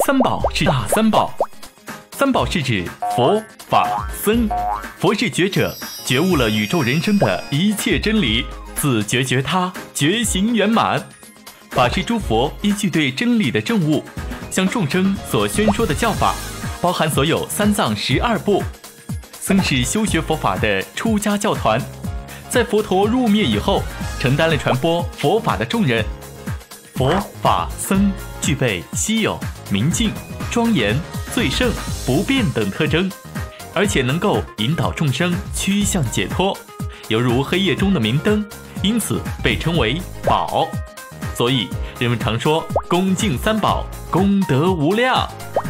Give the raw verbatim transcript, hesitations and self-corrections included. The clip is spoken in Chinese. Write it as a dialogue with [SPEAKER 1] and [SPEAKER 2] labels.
[SPEAKER 1] 三宝是哪三宝？三宝是指佛、法、僧。佛是觉者，觉悟了宇宙人生的一切真理，自觉觉他，觉行圆满。法是诸佛依据对真理的证悟，向众生所宣说的教法，包含所有三藏十二部。僧是修学佛法的出家教团，在佛陀入灭以后，承担了传播佛法的重任。佛法僧具备稀有、明净、庄严、最胜、不变等特征，而且能够引导众生趋向解脱，犹如黑夜中的明灯，因此被称为宝。所以人们常说恭敬三宝，功德无量。